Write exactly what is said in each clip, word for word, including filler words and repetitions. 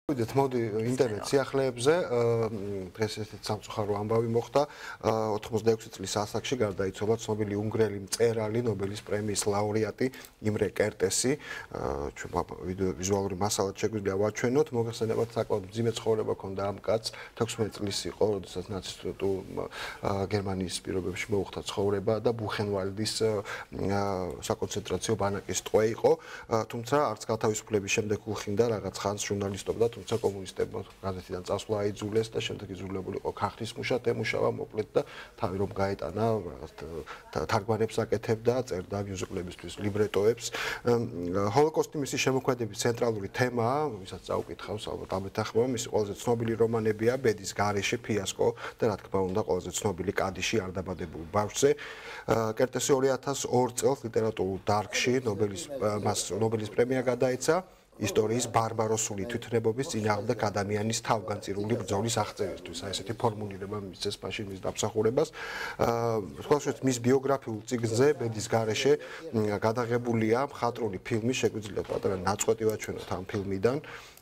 ვიდეთ მოდი ინტერნეტ სიახლეებზე დღეს ესეთი სამწუხარო ამბავი მოხდა ოთხმოცდაექვსი წლის ასაკში გარდაიცვალა ცნობილი უნგრელი მწერალი ნობელის პრემიის ლაურეატი იმრე კერტესი ჩვენ ვიზუალური მასალად შეგვიძლია ვაჩვენოთ მოგხსენებათ საკმაოდ მძიმე ცხოვრება ჰქონდა ამ კაცს თექვსმეტი წლის იყო როდესაც ნაცისტურ გერმანიის პირობებში მოუხდა ცხოვრება და ბუხენვალდის საკონცენტრაციო ბანაკის ტყვე იყო თუმცა არც გათავისუფლების შემდეგ უხინდა რაღაც ხანს ჟურნალისტობდა თუმცა კომუნისტებმა გაზეთიდან წასვლა აიძულეს და შემდეგ იძულებული იყო ქართლის მუშად ემუშავა მოკლედ და თავი რომ გაეტანა რაღაც თარგმანებს აკეთებდა წერდა მიუზიკლებისთვის ლიბრეტოებს ჰოლოკოსტი მისი შემოქმედების ცენტრალური თემაა ვისაც წაუკითხავს ალბათ ამ ეთახმება მისი ყველაზე ცნობილი რომანებია ბედის გარეშე ფიასკო და რა თქმა უნდა ყველაზე ცნობილი კადიში არ დაბადებულ ბავშვზე კერტესი ორი ათას ორ წელს ლიტერატურულ დარგში ნობელის მას ნობელის პრემია გადაეცა ისტორიის ბარბაროსული თვითნებობის წინააღმდეგ ადამიანის თავგანწირული ბრძოლის აღწერისთვის. აი ესეთი ფორმულირება მისცეს მაშინ მის დამსახურებას. სხვა შორის მის ბიოგრაფიულ წიგნზე ბედის გარეშე გადაღებულია მხატვრული ფილმი, შეგვიძლია პატარა ნაწყვეტი ვაჩვენოთ ამ ფილმიდან.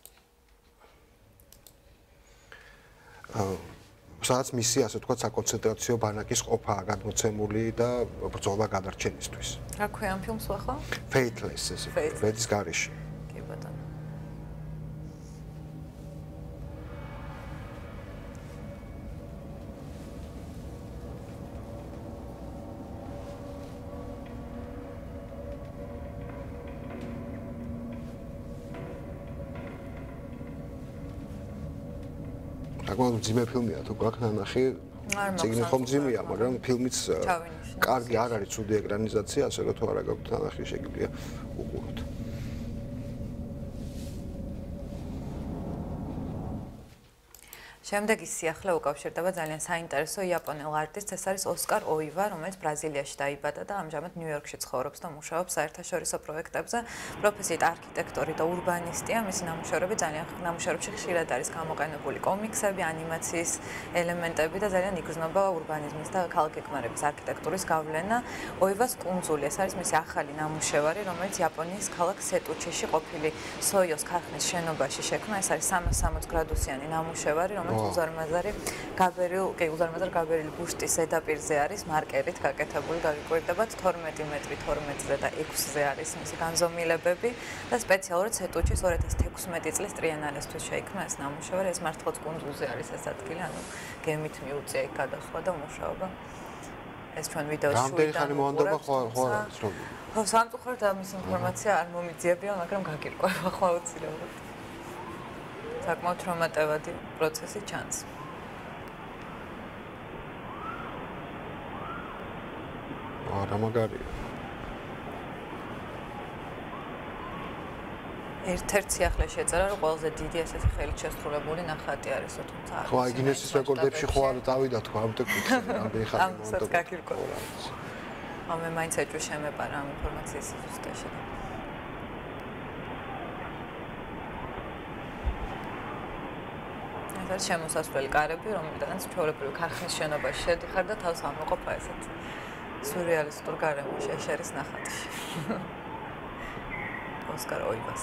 სადაც მისი ასე ვთქვათ საკონცენტრაციო ბანაკის ყოფაა გადმოცემული და ბრძოლა გადარჩენისთვის. რა ქვია ამ ფილმს ახლა? Faithless ესე ბედის გარეშე. საკმაოდ მძიმე ფილმია თუ გვაქვს ნანახი წიგნი ხომ მძიმეა მაგრამ ფილმიც კარგი არ არის ცუდი ეკრანიზაცია ასე რომ თუ არა გაქვთ ნანახი შეგიძლია უყუროთ შემდეგი სიახლე უკავშირდება ძალიან საინტერესო იაპონელ არტისტს, ეს არის ოსკარ ოივა, რომელიც ბრაზილიაში დაიბადა და ამჟამად ნიუ-იორკში ცხოვრობს და მუშაობს საერთაშორისო პროექტებზე. პროფესიით არქიტექტორი და ურბანისტია, მისი ნამუშევრები ძალიან ნამუშევრებში ხშირად არის გამოყენებული კომიქსები, ანიმაციის ელემენტები და ძალიან იგრძნობა ურბანიზმის და ქალაქგეგმარების არქიტექტურის გავლენა. ოივას კუნძული, ეს არის მისი ახალი ნამუშევარი, რომელიც იაპონიის ქალაქ სეტუჩიში ყოფილი სოიოს ქარხნის შენობაში შექმნა. ეს არის სამას სამოცი გრადუსიანი ნამუშევარი, რომელიც უზარმაზარი გაბერილ, კი უზარმაზარ გაბერილი ბუშტის ზედაპირზე არის მარკერით გაკეთებული, გაგიკვირდებათ თორმეტი მეტრი თორმეტზე და ექვსზე არის მისი განზომილებები და სპეციალურად სეტუჩის ორი ათას თექვსმეტი წლის ტრიენალესთვის შეიქმნა ეს ნამუშევარი, ეს მართლაც კუნძულზე არის ეს ადგილი, ანუ გემით მიუწია იქ გადასვლა და მუშაობა. ეს ჩვენ ვიდეოში რამდენი ხანი მოანდობა ხო ხო არის რომ ხო სამწუხაროდ ამის ინფორმაცია არ მომიძიებია, მაგრამ გაგირკვევა ხო აუცილებლად. საკმაოდ თრომატევადი პროცესი ჩანს. არა მაგარია. ერთ-ერთ სიახლეში ეწერა, რომ ყველაზე დიდი ესეთი ხელით შესრულებული ნახატი არის, თუმცა არ. ხო, აი გინესის რეკორდებში ხო არ დავიდა თქვა ამ ტექნიკით, რამდენი ხანი მომდო. ამასაც გაგირკვევა. ამე მაინც ეჭვი შემეპარა ამ ინფორმაციის ზუსტაში. ეს შემოსასვლელი კარები, რომელთაც ჩვეულებრივ ქარხნის შენობაში შედიხარ და თავს ამოყოფა ესეთ სურეალისტურ გარემოში, ეშერის ნახატში. ოსკარ ოივას.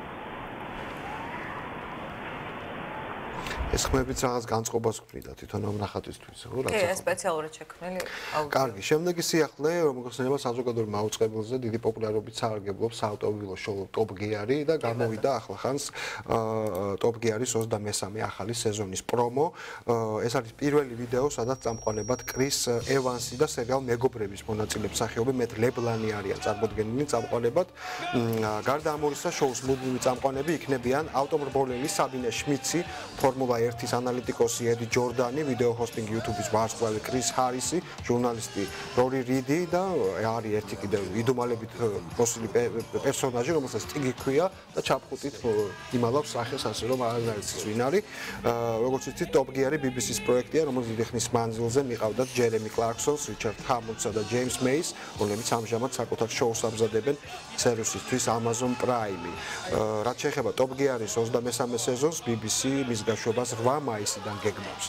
ეს ხმებიც რაღაც განწყობას გვქნიდა თვითონ ამ ნახატისთვის, ხო რა? კი, ეს სპეციალურად შექმნილი აუდიო. კარგი, შემდეგი სიახლე, მოგხსენება საზოგადოებრივ მაუწყებელზე დიდი პოპულარობით საარგებლობს საავტომობილო შოუ Top Gear-ი და გამოვიდა ახლა ხანს Top Gear-ის ოცდამესამე ახალი სეზონის პრომო. ეს არის პირველი ვიდეო, სადაც წამყვანებად კრის ევანსი და სერიალ მეგობრების მონაწილე მსახიობი მეტ ლებლანი არიან წარმოდგენილი წამყვანებად. გარდა ამისა, შოუს მუდმივი წამყვანები იქნებიან ავტომობილელი საბინე შმიცი, ფორმულა ერთის ანალიტიკოსი ედი ჯორდანი, ვიდეო ჰოსტინგი YouTube-ის ვარსკვლავი კრის ჰარისი, ჟურნალისტი რორი რიდი და არის ერთი კიდევ იდუმალებით მოსული პერსონაჟი, რომელსაც ტიგი ქვია და ჩაფხუტით იმალავს სახეს, ასე რომ არ არის ვინ არის. როგორც იცით, Top Gear-ი B B C-ის პროექტია, რომელიც დიდი ხნის მანძილზე მიყავდათ ჯერემი კლარკსონს, რიჩარდ ჰამონდსა და ჯეიმს მეის, რომლებიც ამჟამად საკუთარ შოუს ამზადებენ სერვისისთვის Amazon Prime-ი. რაც შეეხება Top Gear-ის ოცდამესამე სეზონს, B B C მის გაშვებას რვა მაისიდან გეგმავს.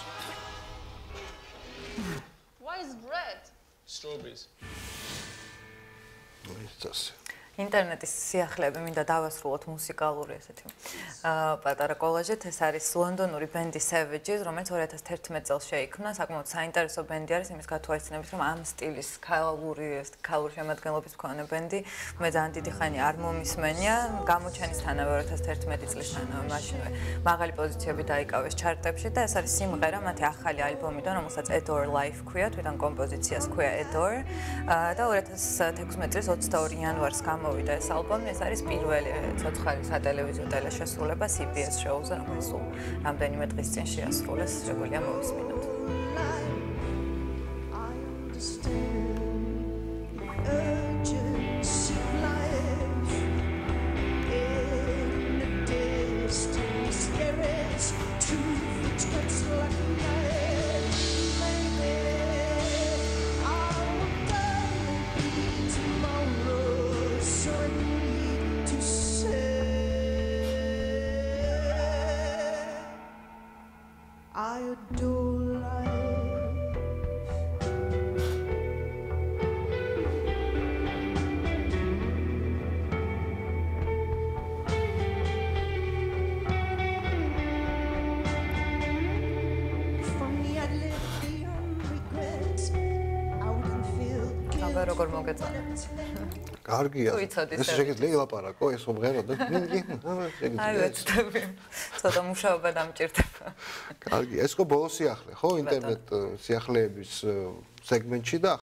Why is red? Strawberries. ეს ინტერნეტის სიახლეები მინდა დავასრულოთ მუსიკალური ესეთი პატარა კოლაჟით. ეს არის ლონდონური ბენდი Savages, რომელიც ორი ათას თერთმეტ წელს შეიქმნა. საკმაოდ საინტერესო ბენდი არის იმის გათვალისწინებით, რომ ამ სტილის ქალური ქალური შემადგენლობის მქონე ბენდი მე ძალიან დიდი ხანი არ მომისმენია. გამოჩენისთანავე ორი ათას თერთმეტი წლისთანავე მაშინვე მაღალი პოზიციები დაიკავეს ჩარტებში და ეს არის სიმღერა მათი ახალი ალბომიდან, რომელსაც Adore Life ქვია, თვითონ კომპოზიციას ქვია Adore და ორი ათას თექვსმეტი წლის ოცდაორი იანვარს გამოვიდა ეს ალბომი. ეს არის პირველი ცოცხალი სატელევიზიო ტელეშესრულება C B S show-ზე, რომელიც სულ რამდენიმე დღის წინ შეასრულეს. შეგვიძლია მოვისმინოთ. I adore life. For me, I live beyond regrets. I wouldn't feel guilty. აბა როგორ მოგეწონათ? კარგია. ვიცოდი, ეს შეგიძლია ილაპარაკო, ეს მომღეროდა. აი ვეცდები. ცოტა მუშაობა დამჭირდება. კარგი, ეს ხო ბოლო სიახლე, ხო? ინტერნეტ სიახლეების სეგმენტში და